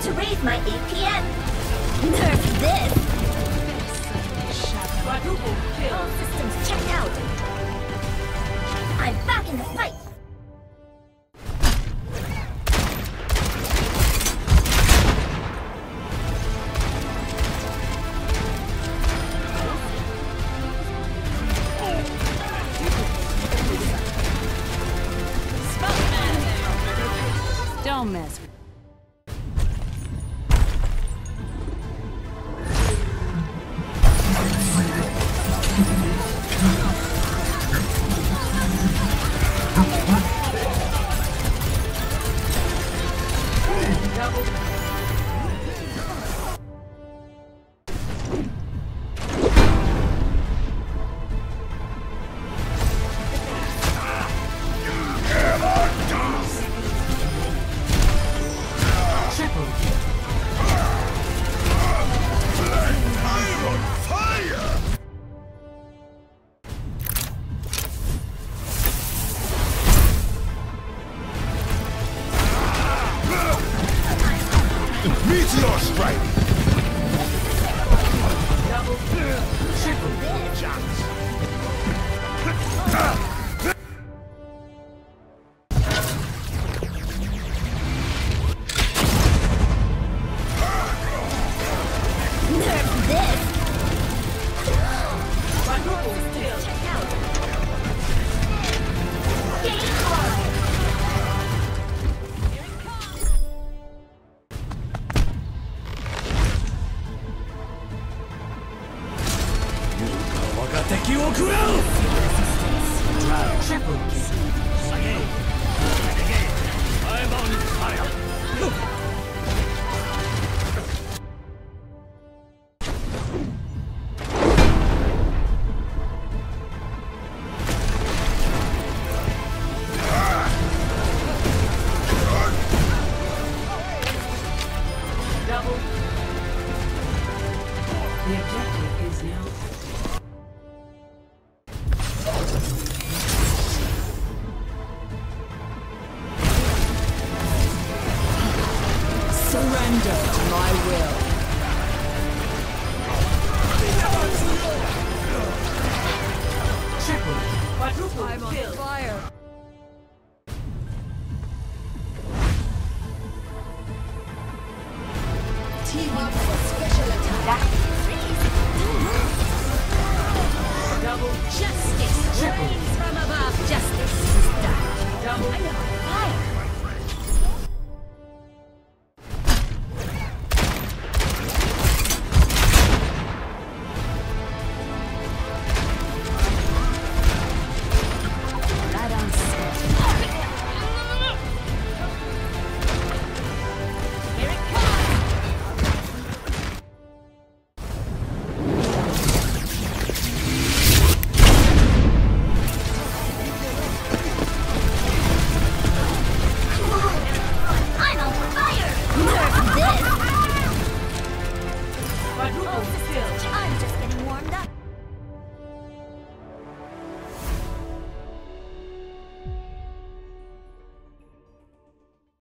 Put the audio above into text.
to raise my APM. Nerf this! Quadruple kill. All systems checked out. I'm back in the fight. Don't mess with Meteor strike! Triple Chance! Nerf this! quadruple kill. Check out. Game on! Triple kill. I'm on fire! Double. The objective is now. Surrender to my will. Triple. Quadruple kill. Fire. Team up for special attack. Double. Justice Triple. reigns from above. Justice is done. Double. I'm on fire. Right on set. Here it comes. I'm on fire. Nerf this. Quadruple kill.